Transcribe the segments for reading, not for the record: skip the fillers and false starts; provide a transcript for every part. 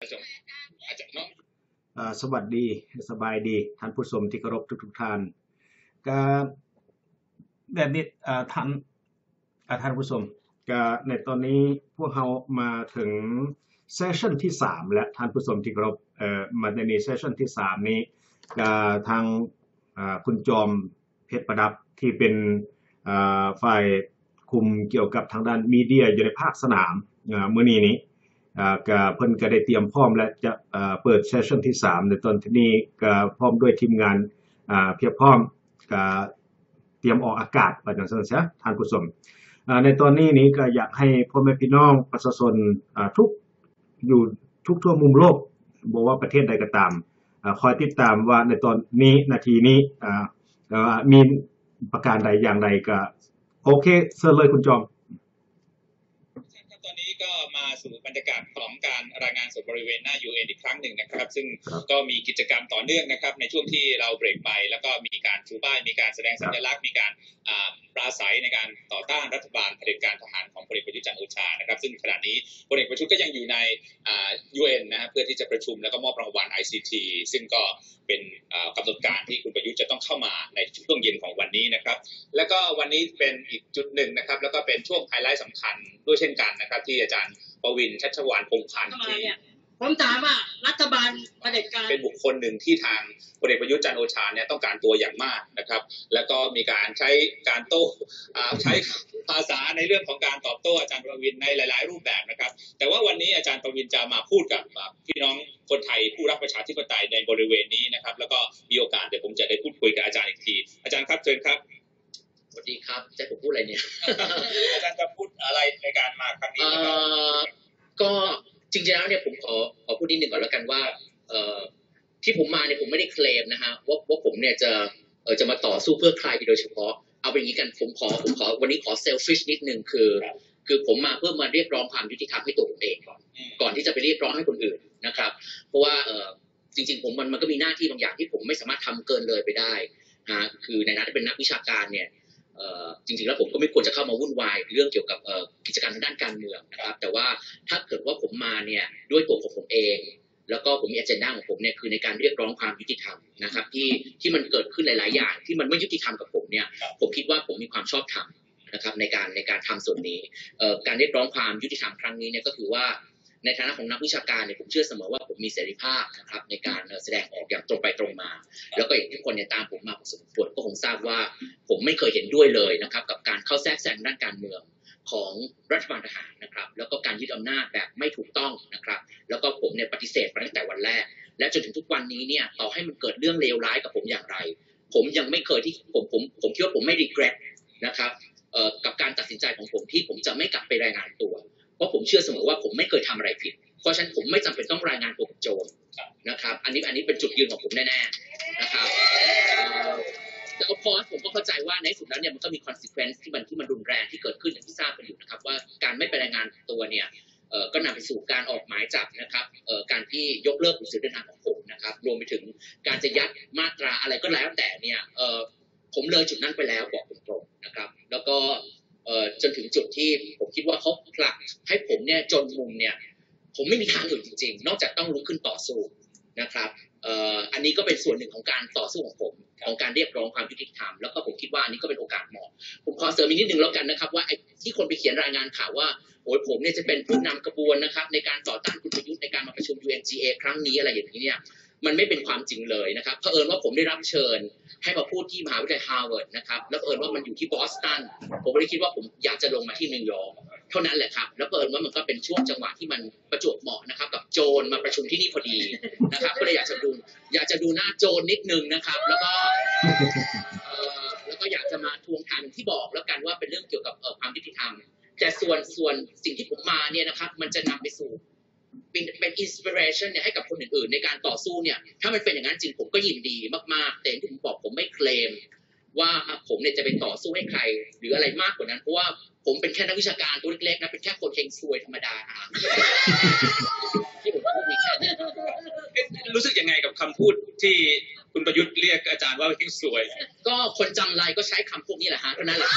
ประจงอาจารย์น้องสวัสดีสบายดีท่านผู้ชมที่เคารพทุกท่านก็แบบนี้ท่านผู้ชมก็ในตอนนี้พวกเรามาถึงเซสชั่นที่3และท่านผู้ชมที่เคารพมาในเซสชั่นที่3นี้ก็ทางคุณจอมเพชรประดับที่เป็นฝ่ายคุมเกี่ยวกับทางด้านมีเดียอยู่ในภาคสนามมื้อนี้ก็เพิ่นก็ได้เตรียมพร้อมและจะเปิดเซสชั่นที่3ในตอนนี้ก็พร้อมด้วยทีมงานเพียบพร้อมก็เตรียมออกอากาศว่าจังซั่นซะท่านผู้ชมในตอนนี้ก็อยากให้พ่อแม่พี่น้องประชาชนทุกอยู่ทุกทั่วมุมโลกบ่ว่าประเทศใดก็ตามคอยติดตามว่าในตอนนี้นาทีนี้มีประการใดอย่างไรก็โอเคเชิญเลยคุณจอมตอนนี้ก็มาสู่บรรยากาศของการรายงานสดบริเวณหน้า UN อีกครั้งหนึ่งนะครับซึ่งก็มีกิจกรรมต่อเนื่องนะครับในช่วงที่เราเบรกไปแล้วก็มีการชูป้ายมีการแสดงสัญลักษณ์มีการปราศัยในการต่อต้านรัฐบาลเผด็จการทหารของพลเอกประยุทธ์จันทร์โอชานะครับซึ่งขณะนี้พลเอกประยุทธ์ก็ยังอยู่ในUN นะฮะเพื่อที่จะประชุมแล้วก็มอบรางวัล ICT ซึ่งก็เป็นกำหนดการที่คุณประยุทธ์จะต้องเข้ามาในช่วงเย็นของวันนี้นะครับแล้วก็วันนี้เป็นอีกจุดหนึ่งนะครับแล้วก็เป็นช่วงไฮไลท์สำคัญด้วยเช่นกันนะครับที่อาจารย์ประวินชัชวาลพงษ์พันธ์ที่ผมถามว่ารัฐบาลเผด็จการเป็นบุคคลหนึ่งที่ทางพลเอกประยุทธ์จันทร์โอชาเนี่ยต้องการตัวอย่างมากนะครับแล้วก็มีการใช้การโต้ใช้ภาษาในเรื่องของการตอบโต้อาจารย์ประวินในหลายๆรูปแบบนะครับแต่ว่าวันนี้อาจารย์ประวินจะมาพูดกับพี่น้องคนไทยผู้รักประชาธิปไตยในบริเวณนี้นะครับแล้วก็มีโอกาสเดี๋ยวผมจะได้พูดคุยกับอาจารย์อีกทีอาจารย์ครับเชิญครับสวัสดีครับจะผมพูดอะไรเนี่ยอาจารย์จะพูดอะไรในการมาครั้งนี้ก็จริงๆแล้วเนี่ยผมขอพูดนิดนึงก่อนแล้วกันว่าที่ผมมาเนี่ยผมไม่ได้เคลมนะฮะว่าผมเนี่ยจะมาต่อสู้เพื่อใครโดยเฉพาะเอาเป็นอย่างนี้กันผมขอวันนี้ขอเซลฟิชนิดนึงคือผมมาเพื่อมาเรียกร้องความยุติธรรมให้ตัวผมเองก่อนที่จะไปเรียกร้องให้คนอื่นนะครับเพราะว่าจริงๆผมมันก็มีหน้าที่บางอย่างที่ผมไม่สามารถทำเกินเลยไปได้คือในฐานะที่เป็นนักวิชาการเนี่ยจริงๆแล้วผมก็ไม่ควรจะเข้ามาวุ่นวายเรื่องเกี่ยวกับกิจการทางด้านการเมืองนะครับแต่ว่าถ้าเกิดว่าผมมาเนี่ยด้วยตัวของผมเองแล้วก็ผมมีอเจนดาของผมเนี่ยคือในการเรียกร้องความยุติธรรมนะครับที่มันเกิดขึ้นหลายๆอย่างที่มันไม่ยุติธรรมกับผมเนี่ยผมคิดว่าผมมีความชอบธรรมนะครับในการทำส่วนนี้การเรียกร้องความยุติธรรมครั้งนี้เนี่ยก็คือว่าในฐานะของนักวิชาการเนี่ยผมเชื่อเสมอว่าผมมีเสรีภาพนะครับในการแสดงออกอย่างตรงไปตรงมาแล้วก็อย่างที่คนเนี่ยตามผมมาพอสมควรก็คงทราบว่าผมไม่เคยเห็นด้วยเลยนะครับกับการเข้าแทรกแซงด้านการเมืองของรัฐบาลทหารนะครับแล้วก็การยึดอำนาจแบบไม่ถูกต้องนะครับแล้วก็ผมเนี่ยปฏิเสธมาตั้งแต่วันแรกและจนถึงทุกวันนี้เนี่ยต่อให้มันเกิดเรื่องเลวร้ายกับผมอย่างไรผมยังไม่เคยที่ผมคิดว่าผมไม่ regret นะครับกับการตัดสินใจของผมที่ผมจะไม่กลับไปรายงานตัวเพราะผมเชื่อเสมอว่าผมไม่เคยทำอะไรผิดเพราะฉะนั้นผมไม่จำเป็นต้องรายงานตัวกับโจรนะครับอันนี้เป็นจุดยืนของผมแน่ๆนะครับแล้วพอผมก็เข้าใจว่าในสุดแล้วเนี่ยมันก็มี consequence ที่มันรุนแรงที่เกิดขึ้นอย่างที่ทราบกันอยู่นะครับว่าการไม่ไปรายงานตัวเนี่ยก็นำไปสู่การออกหมายจับนะครับการที่ยกเลิกหนังสือเดินทางของผมนะครับรวมไปถึงการจะยัดมาตราอะไรก็แล้วแต่เนี่ยผมเลยจุดนั้นไปแล้วบอกตรงๆนะครับแล้วก็จนถึงจุดที่ผมคิดว่าเขาผลักให้ผมเนี่ยจนมุมเนี่ยผมไม่มีทางอื่นจริงๆนอกจากต้องลุกขึ้นต่อสู้นะครับอันนี้ก็เป็นส่วนหนึ่งของการต่อสู้ของผมของการเรียกร้องความยุติธรรมแล้วก็ผมคิดว่าอันนี้ก็เป็นโอกาสเหมาะผมขอเสริมอีกนิดนึงแล้วกันนะครับว่าไอ้ที่คนไปเขียนรายงานข่าวว่าโอ้ยผมเนี่ยจะเป็นผู้นำกระบวนนะครับในการต่อต้านคุณประยุทธ์ในการมาประชุม UNGA ครั้งนี้อะไรอย่างนี้เนี่ยมันไม่เป็นความจริงเลยนะครับเผอิญว่าผมได้รับเชิญให้มาพูดที่มหาวิทยาลัยฮาร์วาร์ดนะครับแล้วเผอิญว่ามันอยู่ที่บอสตันผมไม่ได้คิดว่าผมอยากจะลงมาที่นิวยอร์กเท่านั้นแหละครับแล้วเผอิญว่ามันก็เป็นช่วงจังหวะที่มันประจวบเหมาะนะครับกับโจรมาประชุมที่นี่พอดีนะครับก็เลยอยากจะดูหน้าโจรนิดนึงนะครับแล้วก็อยากจะมาทวงถามที่บอกแล้วกันว่าเป็นเรื่องเกี่ยวกับความยุติธรรมแต่ส่วนสิ่งที่ผมมาเนี่ยนะครับมันจะนำไปสู่เป็นอินสปิเรชันเนี่ยให้กับคนอื่นๆในการต่อสู้เนี่ยถ้ามันเป็นอย่างนั้นจริงผมก็ยินดีมากๆแต่ที่ผมบอกผมไม่เคลมว่าผมเนี่ยจะไปต่อสู้ให้ใครหรืออะไรมากกว่านั้นเพราะว่าผมเป็นแค่นักวิชาการตัวเล็กๆนะเป็นแค่คนเฮงซวยธรรมดาที่ผมพูดมีแค่นี้รู้สึกยังไงกับคำพูดที่คุณประยุทธ์เรียกอาจารย์ว่าเฮงซวยก็คนจำไรก็ใช้คำพวกนี้แหละฮะเท่านั้นแหละ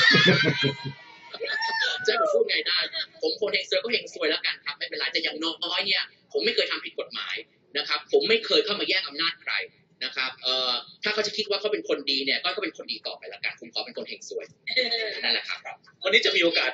จะพูดไงได้ผมคนเฮงซวยก็เฮงซวยแล้วกันครับไม่เป็นไรแต่อย่างน้อยเนี่ยผมไม่เคยทำผิดกฎหมายนะครับผมไม่เคยเข้ามาแย่งอำนาจใครนะครับถ้าเขาจะคิดว่าเขาเป็นคนดีเนี่ยก็เป็นคนดีต่อไปละกันผมขอเป็นคนเฮงซวยนั่นแหละครับวันนี้จะมีโอกาส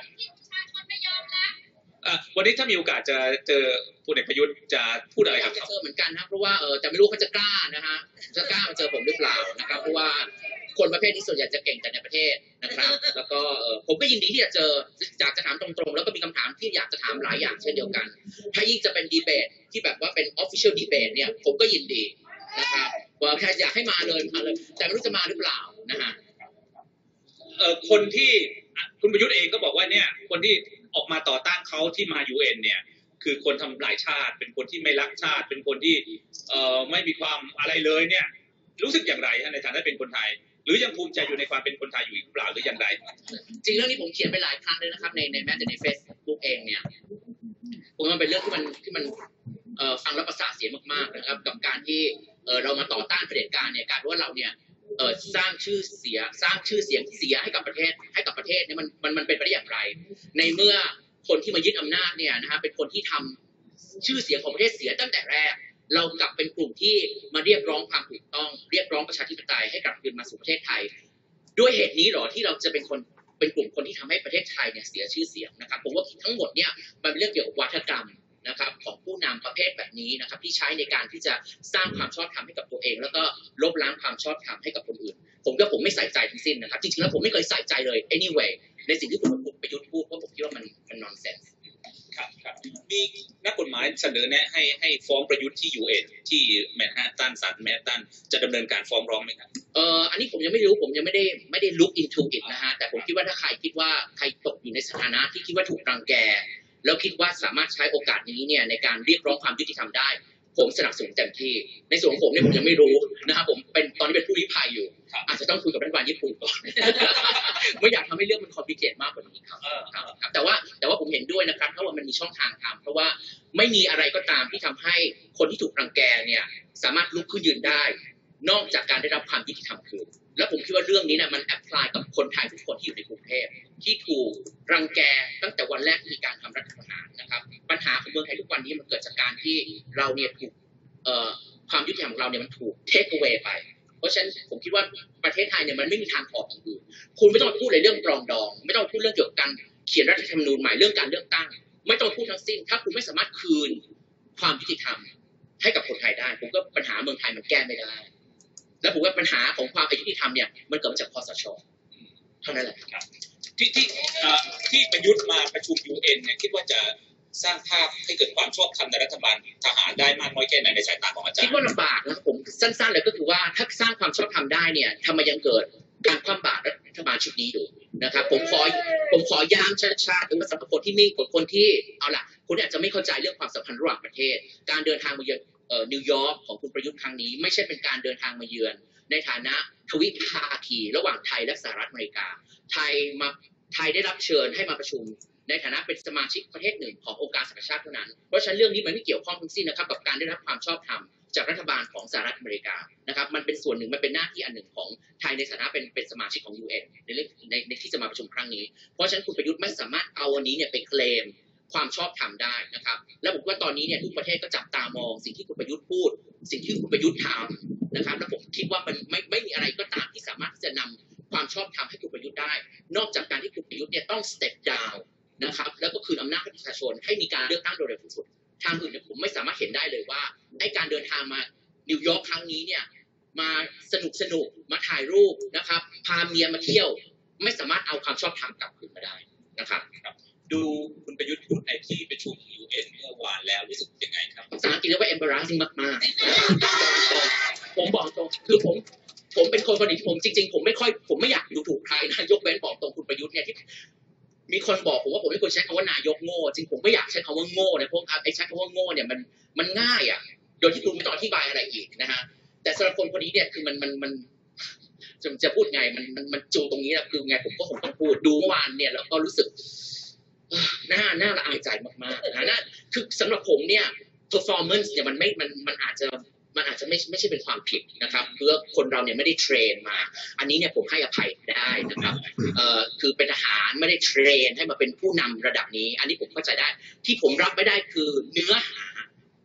วันนี้ถ้ามีโอกาสจะเจอพลเอกประยุทธ์จะพูดอะไรครับจะเจอเหมือนกันนะเพราะว่าแต่ไม่รู้เขาจะกล้านะฮะจะกล้ามาเจอผมหรือเปล่านะครับเพราะว่าคนประเภทนี้ส่วนใหญ่จะเก่งแต่ในประเทศนะครับแล้วก็ผมก็ยินดีที่จะเจออยากจะถามตรงๆแล้วก็มีคำถามที่อยากจะถามหลายอย่างเช่นเดียวกันถ้ายิ่งจะเป็นดีเบตที่แบบว่าเป็น official debate เนี่ยผมก็ยินดีนะครับว่าแค่อยากให้มาเลยแต่ไม่รู้จะมาหรือเปล่านะฮะคนที่คุณประยุทธ์เองก็บอกว่าเนี่ยคนที่ออกมาต่อต้านเขาที่มา UN เนี่ยคือคนทำลายชาติเป็นคนที่ไม่รักชาติเป็นคนที่ไม่มีความอะไรเลยเนี่ยรู้สึกอย่างไรในฐานะเป็นคนไทยหรือยังภูมิใจอยู่ในความเป็นคนไทยอยู่หรือเปล่าหรืออย่างไรจริงเรื่องนี้ผมเขียนไปหลายครั้งเลยนะครับในแม้แต่ใน Facebook เองเนี่ยผมว่ามันเป็นเรื่องที่มันฟังแล้วประสาทเสียมากๆนะครับกับการที่เรามาต่อต้านเผด็จการเนี่ยการว่าเราเนี่ยสร้างชื่อเสียงเสียให้กับประเทศเนี่ยมันเป็นไปได้อย่างไรในเมื่อคนที่มายึดอำนาจเนี่ยนะฮะเป็นคนที่ทำชื่อเสียงของประเทศเสียตั้งแต่แรกเรากลับเป็นกลุ่มที่มาเรียกร้องความถูกต้องเรียกร้องประชาธิปไตยให้กลับคืนมาสู่ประเทศไทยด้วยเหตุนี้หรอที่เราจะเป็นกลุ่มคนที่ทำให้ประเทศไทยเนี่ยเสียชื่อเสียงนะครับผมว่าทั้งหมดเนี่ยมันเป็นเรื่องเกี่ยวกับวัฒกรรมนะครับของผู้นำประเภทแบบนี้นะครับที่ใช้ในการที่จะสร้างความชอบธรรมให้กับตัวเองแล้วก็ลบล้างความชอบธรรมให้กับคนอื่นผมไม่ใส่ใจทั้งสิ้นนะครับจริงๆแล้วผมไม่เคยใส่ใจเลย anyway ในสิ่งที่คุณประยุทธ์พูดเพราะผมคิดว่ามัน nonsense ครับมีนักกฎหมายเสนอแนะให้ฟ้องประยุทธ์ที่ UN ที่แมนฮัตตันศาลแมนฮัตตันจะดำเนินการฟ้องร้องไหมครับอันนี้ผมยังไม่รู้ผมยังไม่ได้ look into it นะฮะแต่ผมคิดว่าถ้าใครคิดว่าใครตกอยู่ในสถานะที่คิดว่าถูกรังแกแล้วคิดว่าสามารถใช้โอกาสนี้เนี่ยในการเรียกร้องความยุติธรรมได้ผมสนับสนุนเต็มที่ในส่วนของผมเนี่ยผมยังไม่รู้นะครับผมตอนนี้เป็นผู้ลี้ภัยอยู่อาจจะต้องคุยกับรัฐบาลญี่ปุ่นก่อน ไม่อยากทำให้เรื่องมันคอมพลีเคทมากกว่านี้ครับแต่ว่าผมเห็นด้วยนะครับเพราะว่ามันมีช่องทางทำเพราะว่าไม่มีอะไรก็ตามที่ทำให้คนที่ถูกรังแกเนี่ยสามารถลุกขึ้นยืนได้นอกจากการได้รับความยุติธรรมคืนแล้วผมคิดว่าเรื่องนี้เนี่ยมันแอพพลายกับคนไทยทุกคนที่อยู่ในกรุงเทพที่ถูกรังแกตั้งแต่วันแรกที่มีการทำรัฐประหารนะครับปัญหาของเมืองไทยทุกวันนี้มันเกิดจากการที่เราเนี่ยถูกความยุติธรรมของเราเนี่ยมันถูกเทคเอาไว้ไปเพราะฉะนั้นผมคิดว่าประเทศไทยเนี่ยมันไม่มีทางออกอย่างอื่นคุณไม่ต้องพูดเลยเรื่องปรองดองไม่ต้องพูดเรื่องเกี่ยวกับการเขียนรัฐธรรมนูญใหม่เรื่องการเลือกตั้งไม่ต้องพูดทั้งสิ้นถ้าคุณไม่สามารถคืนความยุติธรรมให้กับคนไทยได้ผมก็ปัญหาเมืองไทยมันแก้ไม่ได้และผมว่าปัญหาของความอายุติธรรมเนี่ยมันเกิดมาจากคสช.เท่านั้นแหละครับที่ประยุทธ์มาประชุม UN เนี่ยคิดว่าจะสร้างภาพให้เกิดความชอบธรรมในรัฐบาลทหารได้มากน้อยแค่ไหนในสายตาของอาจารย์คิดว่าลำบากนะผมสั้นๆเลยก็คือว่าถ้าสร้างความชอบธรรมได้เนี่ยทำไมยังเกิดการคว่ำบาตรรัฐบาลชุดนี้อยู่นะครับผมขอย้ำชาติสำหรับคนที่ไม่คนที่เอาล่ะคุณอาจจะไม่เข้าใจเรื่องความสัมพันธ์ระหว่างประเทศการเดินทางมาเยือนนิวยอร์กของคุณประยุทธ์ครั้งนี้ไม่ใช่เป็นการเดินทางมาเยือนในฐานะทวิภาคีระหว่างไทยและสหรัฐอเมริกาไทยได้รับเชิญให้มาประชุมในฐานะเป็นสมาชิกประเทศหนึ่งขององค์การสหประชาชาติเท่านั้นเพราะฉะนั้นเรื่องนี้มันไม่เกี่ยวข้องทั้งสิ้นนะครับกับการได้รับความชอบธรรมจากรัฐบาลของสหรัฐอเมริกานะครับมันเป็นส่วนหนึ่งมันเป็นหน้าที่อันหนึ่งของไทยในฐานะเป็นสมาชิกของ UN ในเรื่องในที่จะมาประชุมครั้งนี้เพราะฉะนั้นคุณประยุทธ์ไม่สามารถเอาวันนี้เนี่ยไปเคลมความชอบธรรมได้นะครับและผมว่าตอนนี้เนี่ยทุกประเทศก็จับตามองสิ่งที่คุณประยุทธ์พูดสิ่งที่คุณประยุทธ์ทำนะครับและผมคิดว่ามันไม่มีอะไรก็ตามที่สามารถที่จะนำความชอบธรรมให้คุณประยุทธ์ได้นอกจากการที่คุณประยุทธ์เนี่ยต้อง step down นะครับแล้วก็คืนอำนาจให้ประชาชนให้มีการเลือกตั้งโดยเร็วที่สุดทางอื่นเนี่ยผมไม่สามารถเห็นได้เลยว่าไอ้การเดินทางมานิวยอร์กครั้งนี้เนี่ยมาสนุกมาถ่ายรูปนะครับพาเมียมาเที่ยวไม่สามารถเอาความชอบธรรมกลับคืนมาได้นะครับดูคุณประยุทธ์พูดในที่ประชุม UN เมื่อวานแล้วรู้สึกยังไงครับภาษาอังกฤษเรียกว่า embarrassing มากๆผมบอกตรงคือผมเป็นคนที่ผมจริงๆผมไม่อยากดูถูกใครนะยกเว้นบอกตรงคุณประยุทธ์เนี่ยที่มีคนบอกผมว่าผมไม่ควรใช้คำว่านายกโง่จริงผมไม่อยากใช้คำว่าโง่นะเพราะไอ้ใช้คำว่าโง่เนี่ยมันง่ายอ่ะโดยที่คุณไม่ต้องอธิบายอะไรอีกนะฮะแต่สำหรับคนนี้เนี่ยคือมันจะพูดไงมันจูตรงนี้แหละคือไงผมก็คงต้องพูดดูเมื่อวานเนี่ยแล้วก็รู้สึกน่าละอายใจมากๆนะคือสำหรับผมเนี่ย performance เนี่ยมันอาจจะไม่ใช่เป็นความผิดนะครับเพื่อคนเราเนี่ยไม่ได้เทรนมาอันนี้เนี่ยผมให้อภัยได้นะครับคือเป็นทหารไม่ได้เทรนให้มาเป็นผู้นำระดับนี้อันนี้ผมเข้าใจได้ที่ผมรับไม่ได้คือเนื้อหา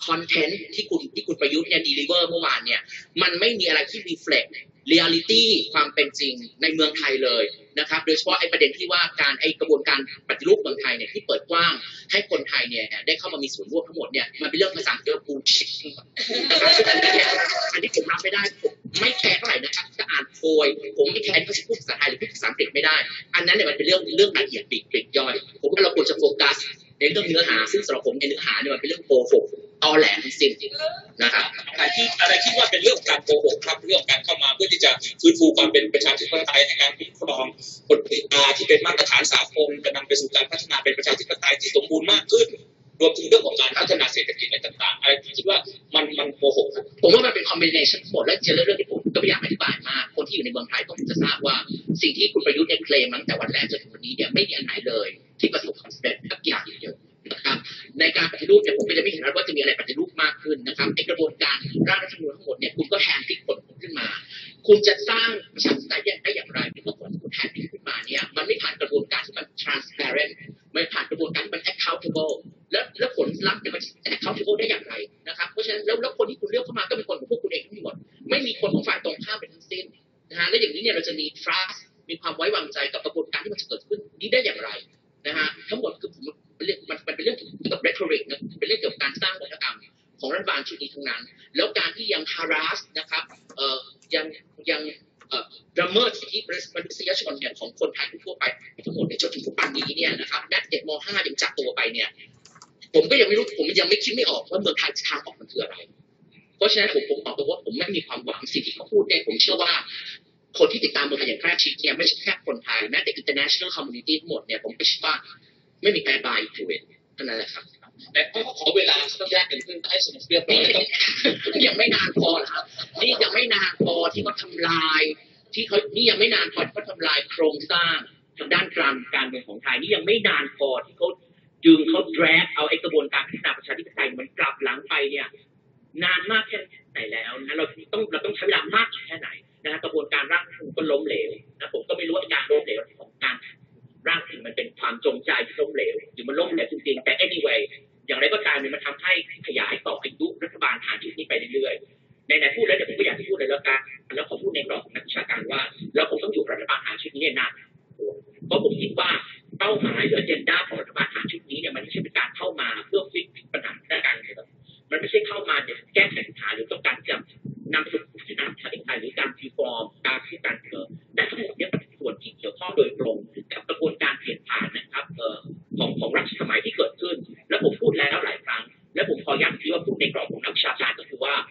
คอนเทนต์ที่คุณประยุทธ์เนี่ยดีลิเวอร์เมื่อวานเนี่ยมันไม่มีอะไรที่ reflect reality ความเป็นจริงในเมืองไทยเลยนะครับโดยเฉพาะไอ้ประเด็นที่ว่าการไอ้กระบวนการปฏิรูปเมืองไทยเนี่ยที่เปิดกว้างให้คนไทยเนี่ยได้เข้ามามีส่วนร่วมทั้งหมดเนี่ยมันเป็นเรื่องภาษาอังกฤษบูชิตนะครับซึ่งอันนี้ผมรับไม่ได้ผมไม่แคร์เท่าไหร่นะครับจะอ่านโพยผมไม่แคร์ที่พูดภาษาไทยหรือพูดภาษาอังกฤษไม่ได้อันนั้นเนี่ยมันเป็นเรื่องละเอียดปลีกย่อยผมว่าเราควรจะโฟกัสในเรื่องเนื้อหาซึ่งสำหรับผมในเนื้อหาเนี่ยมันเป็นเรื่องโกหกตอแหลทั้งสิ้นนะครับอะไรคิดว่าเป็นเรื่องการโกหกครับเรื่องการเข้ามาเพื่อที่จะฟื้นฟูความเป็นประชาธิปไตยในการคุ้มครองกฎกติกาที่เป็นมาตรฐานสากลจะนำไปสู่การพัฒนาเป็นประชาธิปไตยที่สมบูรณ์มากขึ้นรวมถึงเรื่องของการพัฒนาเศรษฐกิจอะไรต่างๆอะไรคิดว่ามันโกหกครับผมว่ามันเป็นคอมบิเนชันหมดและเจอเรื่องที่ผมก็ไม่อยากอธิบายมากคนที่อยู่ในเมืองไทยต้องจะทราบว่าสิ่งที่คุณประยุทธ์เนี่ยเคลมตั้งแต่วันแรกจนถึงวันนี้เนี่ยไม่มีอันไหนเลยที่ประสบความสำเร็จสักอย่างเดียวนะครับในการปฏิรูปเนี่ยผมก็จะไม่เห็นว่าจะมีอะไรปฏิรูปมากขึ้นนะครับในกระบวนการร่างรัฐธรรมนูญทั้งหมดเนี่ยคุณก็แทนที่ผลขึ้นมาคุณจะสร้างประชาธิปไตยได้อย่างไรเมื่อผลคุณแทนที่ขึ้นมาเนี่ยมันไม่ผ่านกระบวนการที่มัน transparent ไม่ผ่านกระบวนการที่มัน accountable แล้วผลลัพธ์เนี่ยมัน accountable ได้อย่างไรนะครับเพราะฉะนั้นแล้วคนที่คุณเลือกเข้ามาก็เป็นคนของพวกคุณเองทั้งหมดไม่มีคนของฝ่ายตรงข้ามเป็นทั้งสิ้นนะฮะและอย่างนี้เนี่ยเราจะมี trust มีความไว้วางใจกับกระบวนการที่มันจะเกิดขึ้นนี้ได้อย่างไรนะฮะทั้งหมดคือมันเป็นเรื่องเกี่ยวกับ rhetoric นะเป็นเรื่องเกี่ยวกับการสร้างวัฒนธรรมของรัฐบาลชุดนี้ทั้งนั้นแล้วการที่ยัง harass นะครับยังละเมิดสิทธิมนุษยชนเนี่ยของคนไทยทั่วไปทั้งหมดในจนถึงทุกวันนี้เนี่ยนะครับนักเด็กม.5 ยังจับตัวไปเนี่ยผมก็ยังไม่รู้ผมยังไม่คิดไม่ออกว่าเมืองไทยทางออกมันคืออะไรเพราะฉะนั้นผมบอกตัวว่าผมไม่มีความหวังสิ่งที่เขาพูดเนี่ยผมเชื่อว่าคนที่ติดตามเมืองไทยอย่างใกล้ชิดเนี่ยไม่ใช่แค่คนไทยแม้แต่ international community ทั้งหมดเนี่ยผมก็คิดว่าไม่มีใครบายถูกเท่านั้นแหละครับแต่ก็ขอเวลาสักแรกหนึ่งเพื่อให้สมบูรณ์เรียบร้อยยังไม่นานพอครับนี่ยังไม่นานพอที่เขาทำลายที่เขานี่ยังไม่นานพอที่เขาทำลายโครงสร้างทางด้านการเมืองของไทยนี่ยังไม่นานพอที่เขาดึงเขา drag เอาไอ้กระบวนการพัฒนาประชาธิปไตยมันกลับหลังไปเนี่ยนานมากแค่ไหนแล้วนะเราต้องใช้เวลามากแค่ไหนนะกระบวนการร่างรัฐธรรมนูญก็ล้มเหลวนะผมก็ไม่รู้ว่าการล้มเหลวของการร่างถึงมันเป็นความจงใจที่ล้มเหลวหรือมันล้มเหลวจริงๆแต่ anyway อย่างไรก็ตามมันทำให้ขยายต่ออายุรัฐบาลฐานชุดนี้ไปเรื่อยๆในพูดแล้วเดี๋ยวผมก็อยากจะพูดเลยแล้วกันแล้วขอพูดในกรอบนักวิชาการว่าเราคงต้องอยู่รัฐบาลฐานชุดนี้นานเพราะผมคิดว่าเป้าหมายหรือ agenda ของรัฐบาลฐานชุดนี้เนี่ยมันไม่ใช่เป็นการเข้ามาเพื่อฟิกปัญหาทางการเมืองมันไม่ใช่เข้ามาแก้ไขปัญหาหรือต้องการจะนำไปสู่พัฒนาประเทศไทยหรือการรีฟอร์มการที่การเมืองแต่ทั้งหมดนี้เป็นส่วนที่เกี่ยวข้องโดยตรงกับกระบวนการเปลี่ยนผ่านนะครับของรัชสมัยที่เกิดขึ้นและผมพูดแล้วหลายครั้งและผมขอย้ำที่ว่าพูดในกรอบของนักวิชาการก็คือว่า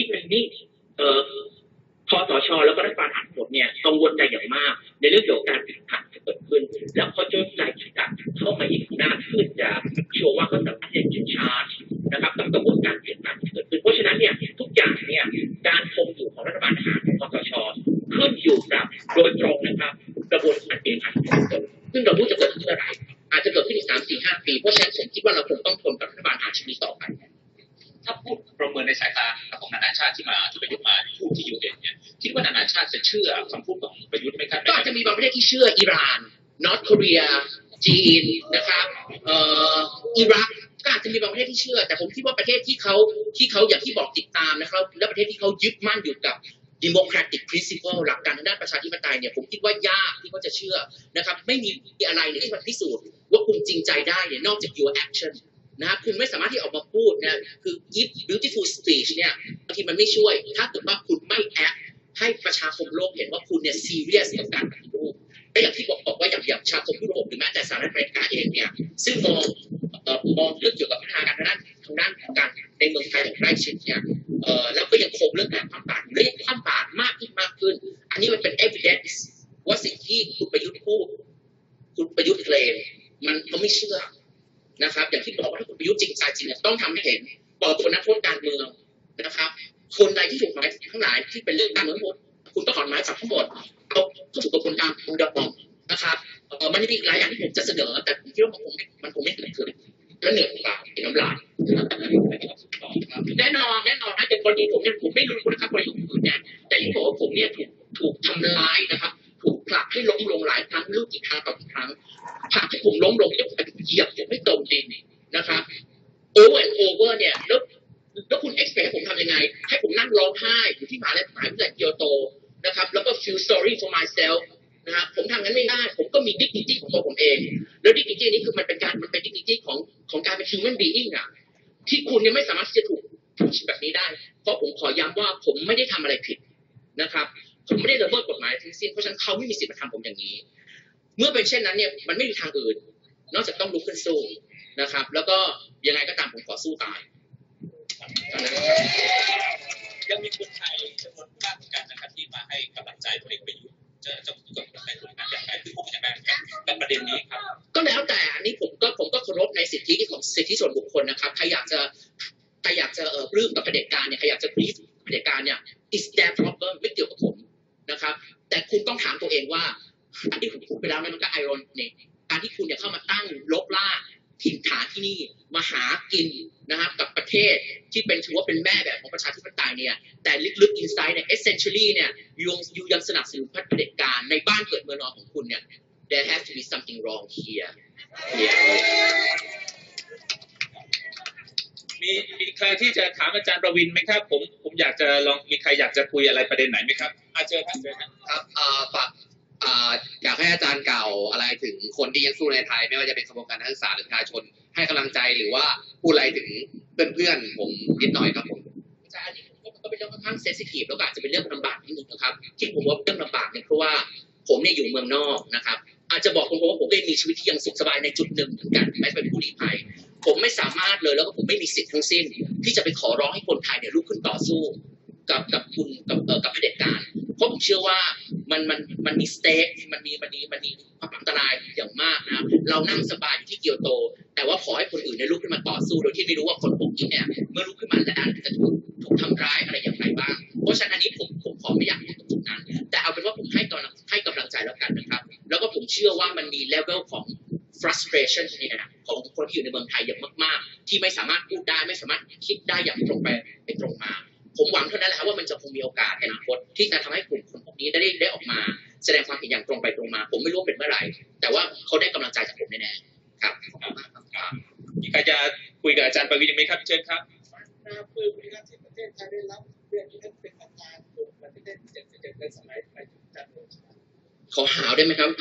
คสช.แล้วก็รัฐบาลทั้งหมดเนี่ยกังวลใจอย่างมากในเรื่องเกี่ยวกับการเปลี่ยนผ่านที่เกิดขึ้นแล้วเขาจงใจที่จะเข้ามาอีกหน้าขึ้นจะโชว์ว่าเขาสามารถจะชาร์จนะครับกับกระบวนการเปลี่ยนผ่านที่เกิดขึ้นเพราะฉะนั้นเนี่ยทุกอย่างเนี่ยการคงอยู่ของรัฐบาลทหารของคสช.ขึ้นอยู่กับโดยตรงนะครับกระบวนการเปลี่ยนผ่านที่เกิดขึ้นซึ่งเรารู้จะเกิดขึ้นเมื่อไหร่อาจจะเกิดขึ้นอีก 3-4-5 ปีเพราะฉะนั้นผมคิดว่าเราคงต้องทนกับรัฐบาลทหารชุดนี้ต่อไปถ้าพูดประเมินในสายตาของนานาชาติที่ประยุทธ์มาพูดที่ UN เนี่ยคิดว่านานาชาติจะเชื่อคำพูดของประยุทธ์ไหมครับก็อาจจะมีบางประเทศที่เชื่ออิหร่านนอร์ทโคเรียจีนนะครับอิรักก็อาจจะมีบางประเทศที่เชื่อแต่ผมคิดว่าประเทศที่เขาอย่างที่บอกติดตามนะครับและประเทศที่เขายึดมั่นอยู่กับ democratic principle หลักการทางด้านประชาธิปไตยเนี่ยผมคิดว่ายากที่เขาจะเชื่อนะครับไม่มีอะไรเลยที่มันพิสูจน์ว่าคุณจริงใจได้เนี่ยนอกจาก your action นะคุณไม่สามารถที่ออกมาพูดนะคือ beautiful speech เนี่ยบางทีมันไม่ช่วยถ้าเกิดว่าคุณไม่ act ให้ประชาคมโลกเห็นว่าคุณเนี่ย serious กับการปฏิรูปและอย่างที่บอกว่าอย่างประชาคมยุโรปหรือแม้แต่สหรัฐอเมริกาเองเนี่ยซึ่งมองเรื่องเกี่ยวกับพัฒนาการทางด้านการในเมืองไทยอย่างใกล้ชิดเนี่ยแล้วก็ยังคงเรื่องการคว่ำบาตรและยังคว่ำบาตรมากขึ้นอันนี้มันเป็น evidence ว่าสิ่งที่คุณประยุทธ์พูดคุณประยุทธ์เคลมมันเขาไม่เชื่อนะครับอย่างที่บอกว่าถ้าคุณประยุทธ์จริงใจจริงต้องทำให้เห็นบอกตัวนักโทษการเมืองนะครับคนใดที่ถูกหมายทั้งหลายที่เป็นเรื่องการเมืองหมดคุณต้องถอนหมายจับทั้งหมดเอาเข้าสู่กระบวนการของดำรงนะครับมันมีอีกหลายอย่างที่ผมจะเสนอแต่ผมคิดว่ามันคงไม่เกิดขึ้นและเหนื่อยกว่าเป็นน้ำลายแน่นอนนะแต่กรณีผมเนี่ยผมไม่รู้นะครับกรณีอื่นเนี่ยแต่ที่บอกว่าผมเนี่ยถูกทำร้ายนะครับถูกผลักให้ล้มลงหลายครั้งลูกกี่ครั้งต่อกี่ครั้งผลักให้ผมล้มลงเหยียบไม่ตรงดินนะครับover and over เนี่ยแล้วแล้วคุณ expect ให้ผมทำยังไงให้ผมนั่งร้องไห้อยู่ที่มหาวิทยาลัยเกียวโตนะครับแล้วก็ feel sorry for myself นะฮะผมทำงั้นไม่ได้ผมก็มี dignity ของตัวผมเองแล้ว dignity นี้คือมันเป็น dignity ของการเป็น human being อ่ะที่คุณยังไม่สามารถที่จะถูกแบบนี้ได้เพราะผมขอย้ำว่าผมไม่ได้ทำอะไรผิดนะครับผมไม่ได้ละเมิดกฎหมายทั้งสิ้นเพราะฉะนั้นเขาไม่มีสิทธิ์มาทำผมอย่างนี้เมื่อเป็นเช่นนั้นเนี่ยมันไม่มีทางอื่นนอกจากต้องลุกขึ้นสู้นะครับแล้วก็ยังไงก็ตามผมขอสู้ตายยังมีคนไทยจำนวนมากเหมือนกันนะครับที่มาให้กำลังใจพลเอกประยุทธ์จะพูดกับคนไทยคนนั้นอย่างไรคือพูดอย่างไรกับประเด็นนี้ครับก็แล้วแต่อันนี้ผมก็เคารพในสิทธิของสิทธิส่วนบุคคลนะครับใครอยากจะปลื้มกับเผด็จการเนี่ยใครอยากจะปลื้มเผด็จการเนี่ย is their problem ไม่เกี่ยวกับผมนะครับแต่คุณต้องถามตัวเองว่าอันที่ผมพูดไปแล้วมันก็ไอรอนเนี่ยการที่คุณเนี่ยเข้ามาตั้งลบล่าถิ่นฐานที่นี่มาหากินนะครับกับประเทศที่เป็นถือว่าเป็นแม่แบบของประชาธิปไตยเนี่ยแต่ลึกๆ inside เนี่ย essentially เนี่ยอยู่ยังสนับสนุนเผด็จการในบ้านเกิดเมืองนอนของคุณเนี่ย there has to be something wrong here มีใครที่จะถามอาจารย์ประวินไหมครับผมอยากจะลองมีใครอยากจะคุยอะไรประเด็นไหนไหมครับเชิญครับครับฝากอยากให้อาจารย์กล่าวอะไรถึงคนที่ยังสู้ในไทยไม่ว่าจะเป็นขบวนการนักศึกษาหรือประชาชนให้กำลังใจหรือว่าพูดอะไรถึงเพื่อนๆผมนิดหน่อยครับผมอาจารย์อันนี้ก็เป็นเรื่องค่อนข้างเซนซิทีฟแล้วก็อาจจะเป็นเรื่องลำบากนิดนึงนะครับที่ผมว่าเรื่องลำบากเนี่ยเพราะว่าผมเนี่ยอยู่เมืองนอกนะครับอาจจะบอกคุณว่าผมก็มีชีวิตที่ยังสุขสบายในจุดหนึ่งเหมือนกันแม้จะเป็นผู้ลี้ภัยผมไม่สามารถเลยแล้วก็ผมไม่มีสิทธิ์ทั้งสิ้นที่จะไปขอร้องให้คนไทยเนี่ยลุกขึ้นต่อสู้กับคุณกับเผด็จการเพราะผมเชื่อว่ามันมีสเต็กมันมีความอันตรายอย่างมากนะเรานั่งสบายอยู่ที่เกียวโตแต่ว่าขอให้คนอื่นเนี่ยลุกขึ้นมาต่อสู้โดยที่ไม่รู้ว่าคนพวกนี้เนี่ยเมื่อลุกขึ้นมาแล้วจะถูกทำร้ายอะไรอย่างไรบ้างเพราะฉะนั้นอันนี้ผมขอไม่อยากอยู่ตรงจุดนั้นแต่เอาเป็นว่าผมให้กำลังใจแล้วกันนะครับแล้วก็ผมเชื่อว่ามันมีเลเวลของ frustration เนี่ยของคนที่อยู่ในเมืองไทยอย่างมากๆที่ไม่สามารถพูดได้ไม่สามารถคิดได้อย่างตรงไปตรงมาผมหวังเท่านั้นแหละครับว่ามันจะคงมีโอกาสในอนาคตที่จะทำให้กลุ่มคนพวกนี้ได้ออกมาแสดงความเห็นอย่างตรงไปตรงมาผมไม่รู้เป็นเมื่อไหร่แต่ว่าเขาได้กำลังใจจากผมแน่ๆครับมีใครจะคุยกับอาจารย์ประวินไหมครับเชิญครับคือมีการที่ประเทศไทยได้รับเรื่องที่ท่านเป็นประธานกลุ่มประเทศ77ในสมัยไปถึงจันทร์โอชาขอหาวได้ไหมครับ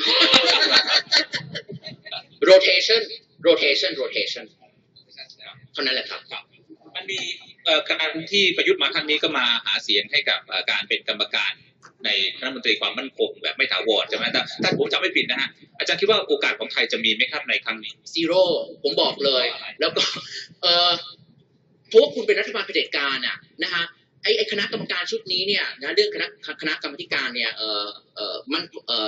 rotation เท่านั้นแหละครับมันมีการที่ประยุทธ์มาครั้งนี้ก็มาหาเสียงให้กับการเป็นกรรมการในคณะมนตรีความมั่นคงแบบไม่ถาวรใช่ไหมถ้าผมจำไม่ผิดนะฮะอาจารย์คิดว่าโอกาสของไทยจะมีไหมครับในครั้งนี้ซีโร่ผมบอกเลยแล้วก็เพราะว่าคุณเป็นรัฐบาลเผด็จการอ่ะนะฮะไอ้คณะกรรมการชุดนี้เนี่ยนะเรื่องคณะกรรมการเนี่ยมัน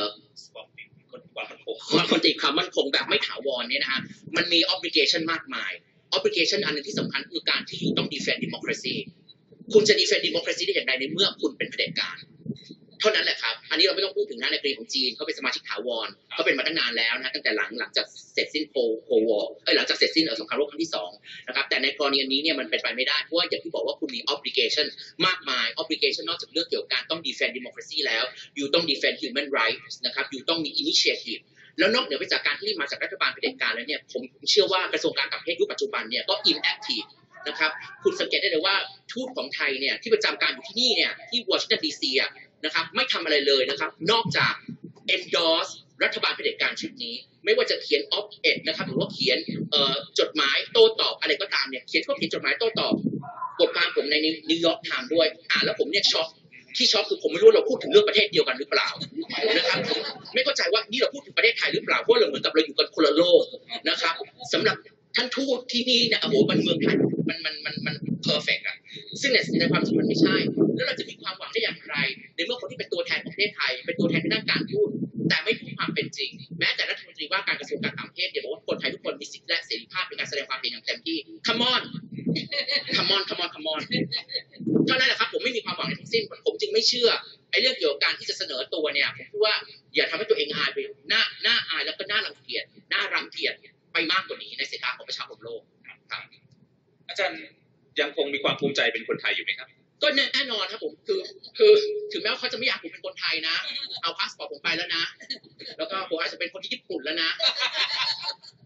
คนติดความมั่นคงแบบไม่ถาวรเนี่ยนะฮะมันมี obligation มากมาย obligation อันนึงที่สำคัญคือการที่ต้อง defend democracy คุณจะ defend democracy ได้อย่างไรในเมื่อคุณเป็นเผด็จการเท่านั้นแหละครับอันนี้เราไม่ต้องพูดถึงนะในกรณีของจีนเขาเป็นสมาชิกถาวรเขาเป็นมาตั้งนานแล้วนะตั้งแต่หลังจากเสร็จสิ้นหลังจากเสร็จสิ้นสงครามโลกครั้งที่2นะครับแต่ในกรณีนี้เนี่ยมันเป็นไปไม่ได้เพราะว่าอย่างที่บอกว่าคุณมี obligation มากมาย obligation นอกจากเรื่องเกี่ยวกับการต้อง defend democracy แล้วอยู่ต้อง defend human rights นะครับอยู่ต้องมี initiative แล้วนอกเหนือไปจากการที่มาจากรัฐบาลเผด็จการแล้วเนี่ยผมเชื่อว่ากระทรวงการต่างประเทศยุคปัจจุบันเนี่ยก็ inactive นะครับคุณสังเกตได้เลยว่าทูตของไทยเนี่ยที่ประจำการอยู่ที่นี่เนี่ยที่วอชิงตันดีซีนะครับไม่ทำอะไรเลยนะครับนอกจาก endorse รัฐบาลเผด็จการชุดนี้ไม่ว่าจะเขียน op-ed นะครับหรือว่าเขียนจดหมายโต้ตอบอะไรก็ตามเนี่ยเขียนจดหมายโต้ตอบบทความผมในนิวยอร์กไทม์ด้วยแล้วผมเนี่ยช็อกคือผมไม่รู้เราพูดถึงเรื่องประเทศเดียวกันหรือเปล่านะครับไม่เข้าใจว่านี่เราพูดถึงประเทศไทยหรือเปล่าเพราะเราเหมือนกับเราอยู่กันคนละโลกนะครับสำหรับท่านทูตที่นี่เนี่ยโอ้โหมันเมืองไทยมันเพอร์เฟกต์อ่ะซึ่งในความจริงมันไม่ใช่แล้วเราจะมีความหวังได้อย่างไรในเมื่อคนที่เป็นตัวแทนของประเทศไทยเป็นตัวแทนในด้านการทูตแต่ไม่พูดความเป็นจริงแม้แต่รัฐมนตรีว่าการกระทรวงการต่างประเทศเนี่ยบอกว่าคนไทยทุกคนมีสิทธิและเสรีภาพในการแสดงความเห็นอย่างเต็มที่ come on เท่านั้นแหละครับผมไม่มีความหวังในทั้งสิ้นผมจึงไม่เชื่อไอ้เรื่องเกี่ยวกับการที่จะเสนอตัวเนี่ยผมคิดว่าอย่าทำให้ตัวเองอายไปหน้าอายแล้วก็น่ารังเกียจไปมากกว่านี้ในสายตาของประชาชนโลกครับอาจารย์ยังคงมีความภูมิใจเป็นคนไทยอยู่ไหมครับก็แน่นอนครับผมคือถึงแม้ว่าเขาจะไม่อยากผมเป็นคนไทยนะเอาพาสปอร์ตผมไปแล้วนะแล้วก็ผมอาจจะเป็นคนที่ญี่ปุ่นแล้วนะ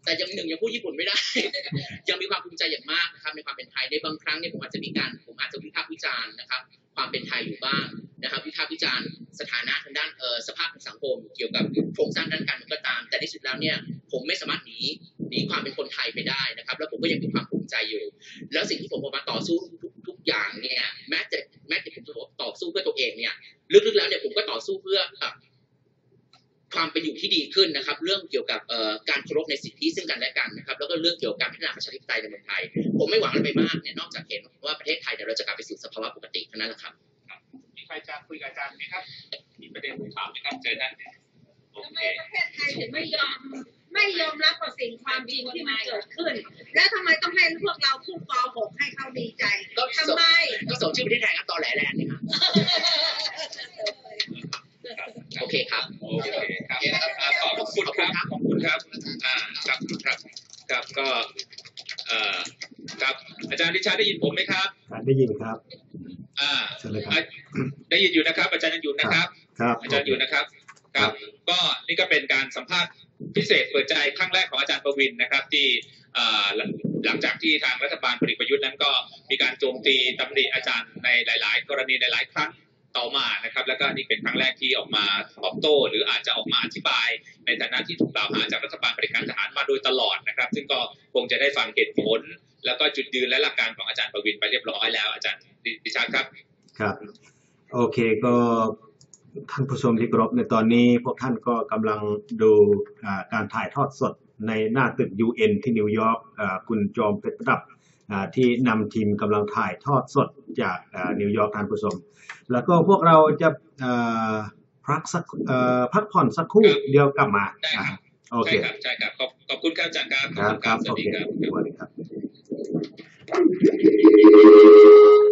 แต่ยังพูดญี่ปุ่นไม่ได้ ยังมีความภูมิใจอย่างมากนะครับในความเป็นไทยในบางครั้งเนี่ยผมอาจจะวิพากษ์วิจารณ์นะครับความเป็นไทยอยู่บ้างนะครับวิพากษ์วิจารณ์สถานะทางด้านสภาพของสังคมเกี่ยวกับโครงสร้างด้านการเมืองก็ตามแต่ที่สุดแล้วเนี่ยผมไม่สามารถหนีความเป็นคนไทยไปได้นะครับแล้วผมก็ยังมีความภูมิใจอยู่แล้วสิ่งที่ผมมาต่อสู้ทุกอย่างเนี่ยแม้แต่ผมจะต่อสู้เพื่อตัวเองเนี่ยลึกๆแล้วเนี่ยผมก็ต่อสู้เพื่อความเป็นอยู่ที่ดีขึ้นนะครับเรื่องเกี่ยวกับการเคารพในสิทธิซึ่งกันและกันนะครับแล้วก็เรื่องเกี่ยวกับการพัฒนาประชาธิปไตยในเมืองไทยผมไม่หวังอะไรไปมากเนี่ยนอกจากเห็นว่าประเทศไทยเราจะกลับไปสู่สภาวะปกติเท่านั้นแหละครับมีใครจะคุยกับอาจารย์ไหมครับมีประเด็นถามไหมครับเจอท่านโอเคประเทศไทยถึงไม่ยอมรับกับสิ่งความจริงที่มันเกิดขึ้นแล้วทำไมต้องให้พวกเราขึ้นป .6 ให้เขาดีใจทำไมก็ส่งชื่อประเทศไทยครับตอแหลแลนด์นี่ครับโอเคครับโอเคครับขอบคุณครับขอบคุณครับครับก็ครับอาจารย์ดิชาได้ยินผมไหมครับได้ยินครับเชิญเลยครับได้ยินอยู่นะครับอาจารย์ยังอยู่นะครับอาจารย์อยู่นะครับครับก็นี่ก็เป็นการสัมภาษณ์พิเศษเปิดใจครั้งแรกของอาจารย์ประวินนะครับที่หลังจากที่ทางรัฐบาลพลเอกประยุทธ์นั้นก็มีการโจมตีตำหนิอาจารย์ในหลายๆกรณีในหลายครั้งต่อมานะครับแล้วก็นี่เป็นครั้งแรกที่ออกมาตอบโต้หรืออาจจะออกมาอธิบายในฐานะที่ถูกกล่าวหาจากรัฐบาลเผด็จการทหารมาโดยตลอดนะครับซึ่งก็คงจะได้ฟังเหตุผลแล้วก็จุดยืนและหลักการของอาจารย์ประวินไปเรียบร้อยแล้วอาจารย์ดิชาครับครับโอเคก็ท่านผู้ชมที่เคารพในตอนนี้พวกท่านก็กำลังดูการถ่ายทอดสดในหน้าตึก UN ที่นิวยอร์กคุณจอมเพชรประดับที่นำทีมกำลังถ่ายทอดสดจากนิวยอร์กท่านผู้ชมแล้วก็พวกเราจะพักผ่อนสักครู่เดียวกลับมาโอเคใช่ครับขอบคุณครับอาจารย์ครับครับสวัสดีครับ